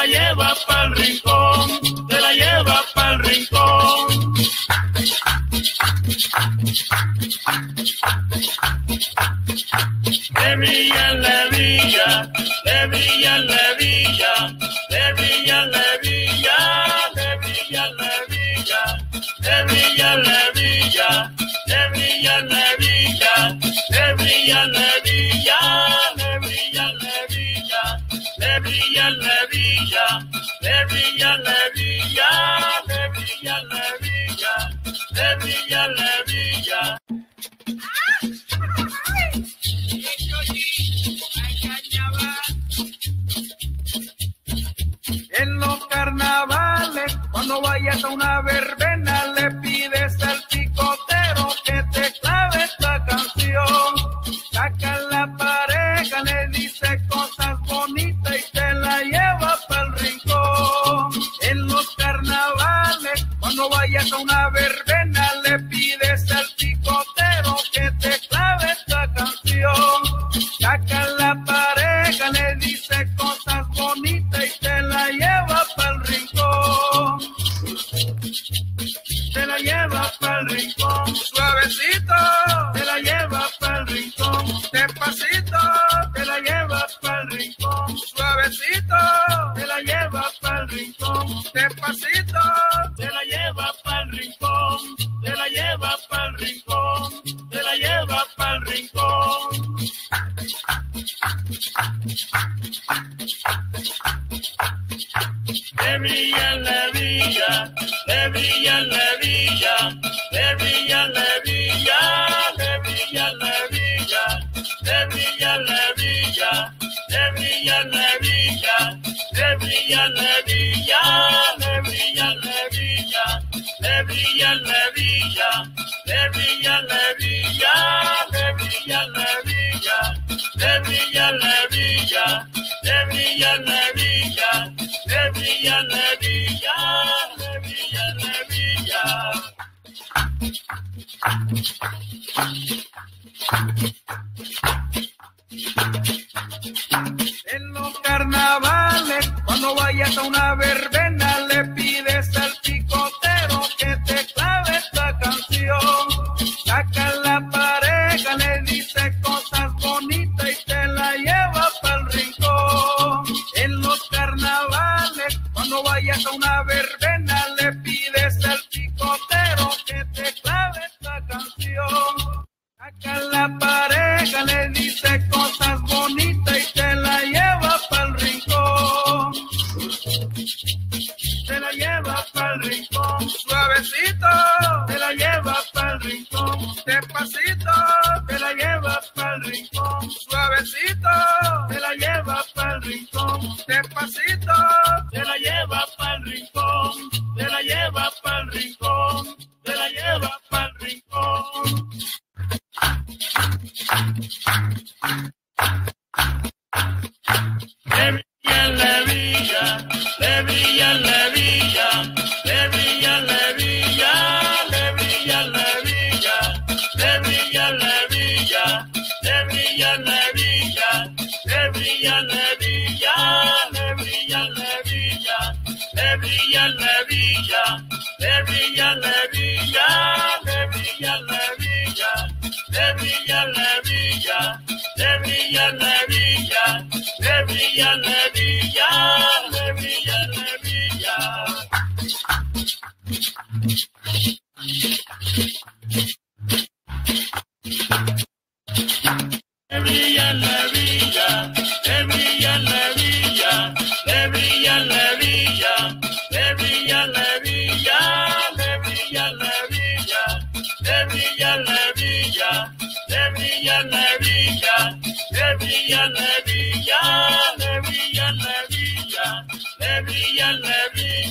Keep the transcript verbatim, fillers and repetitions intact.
la lleva pa'l rincón, te la lleva pa'l rincón. De Villa en Levilla, de Villa en Levilla, de Villa en Levilla, de Villa en Levilla, de Villa en Levilla, de Villa en Levilla, de Villa en Levilla, de Villa en Levilla, de Villa en Levilla, de Villa en Levilla, de Villa en Levilla, de Villa en Levilla. En los carnavales, cuando vayas a una verbena, le pides al picotero que te clave esta canción. Saca la pareja, le dice cosas bonitas y te la lleva pa'l rincón. En los carnavales, cuando vayas a una verbena, le pides al picotero que te clave esta canción. Saca la pareja, le dice cosas bonitas y te la lleva pa'l rincón. Te la lleva pa'l rincón, suavecito, te la lleva pa'l rincón, despacito, te la lleva pa'l rincón, suavecito, te la lleva pa'l rincón, despacito, te la lleva pa'l rincón, te la lleva pa'l rincón, te la lleva pa'l rincón. De Villa en Levilla, de Villa en Levilla, de Villa en Levilla, de Villa en Levilla, de Villa en Levilla, de Villa en Levilla, de Villa en Levilla, de Villa en Levilla, de Villa en Levilla, de Villa en Levilla, de Villa en Levilla, de Villa en Levilla, de Villa en Levilla, de Villa en Levilla, de Villa en Levilla. En los carnavales, cuando vayas a una verbena, le pides al picotero que te clave esta canción. Saca la pareja, le dice cosas bonitas y te la lleva pa'l rincón. En los carnavales, cuando vayas a una verbena, le pides al picotero que te clave esta canción. Saca la pareja, le dice cosas bonitas y te la lleva pa'l rincón. Te la lleva pa'l rincón, suavecito, te la lleva pa'l rincón, despacito, te la lleva pa'l rincón, suavecito, te la lleva pa'l rincón, despacito, te la lleva pa'l rincón, te la lleva pa'l rincón, te la lleva pa'l rincón. De Villa en Levilla, de Villa en Levilla, de Villa en Levilla, de Villa en Levilla, de Villa en Levilla, de Villa en Levilla, de Villa en Levilla, de Villa en Levilla, de Villa en Levilla, de Villa en Levilla, de Villa en Levilla, de Villa en Levilla, de Villa en Levilla, de Villa en Levilla, de Villa en Levilla. De Villa en Levilla, de Villa en Levilla, de Villa en Levilla, de Villa en Levilla, de Villa en Levilla, de Villa en Levilla, de Villa en Levilla, de Villa en Levilla, de Villa en Levilla, de Villa en Levilla.